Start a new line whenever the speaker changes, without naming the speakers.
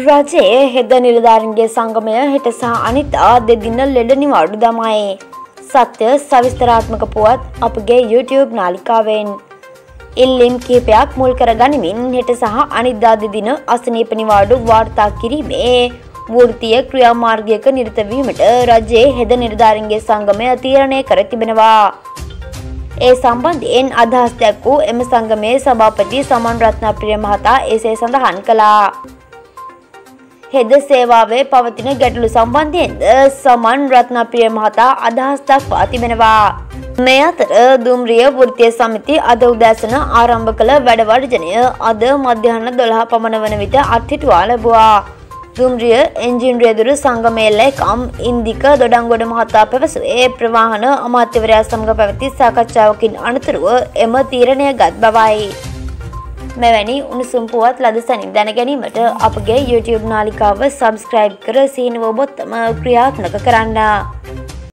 රජයේ හෙද නිලධාරීන්ගේ සංගමය හෙට සහ අනිද්දා දෙදින ලෙඩ නිවාඩු දමයි. සත්‍ය සවිස්තරාත්මක පුවත් අපගේ YouTube නාලිකාවෙන්. ඉල්ලීම් කිහිපයක් මුල් කර ගනිමින් හෙට සහ අනිද්දා දෙදින අසනීප නිවාඩු වාර්තා කිරීමේ වෘත්තීය ක්‍රියාමාර්ගයක නිරත වීමට රජයේ හෙද නිලධාරීන්ගේ සංගමය තීරණය කර තිබෙනවා. ඒ සම්බන්ධයෙන් අදහස් දැක්වූ එම සංගමේ සභාපති සමන් රත්නප්‍රිය මහතා එසේ සඳහන් කළා. හෙද සේවාවේ පවතින ගැටලු සම්බන්ධයෙන්ද සමන් රත්නප්‍රිය මහතා අදහස් දක්වා තිබෙනවා. මේ අතර දුම්රිය වෘත්තීය සමිති අද උදෑසන ආරම්භ කළ වැඩ වර්ජනය අද මධ්‍යහන 12 පමණ වන විට අත්හිටුවා ලැබුවා. දුම්රිය එන්ජින් රියදුරු සංගමයේ ලේකම් ඉන්දික දොඩංගොඩ මහතා පැවසුවේ ප්‍රවාහන අමාත්‍යවරයා සමග පැවති සාකච්ඡාවකින් අනතුරුව එම තීරණය ගත් බවයි. මෙවැනි උණුසුම් පුවත් ලද සැනින් දැන ගැනීමට අපගේ YouTube නාලිකාව සබ්ස්ක්‍රයිබ් කර සීනුව බොත්තම ක්‍රියාත්මක කරන්න.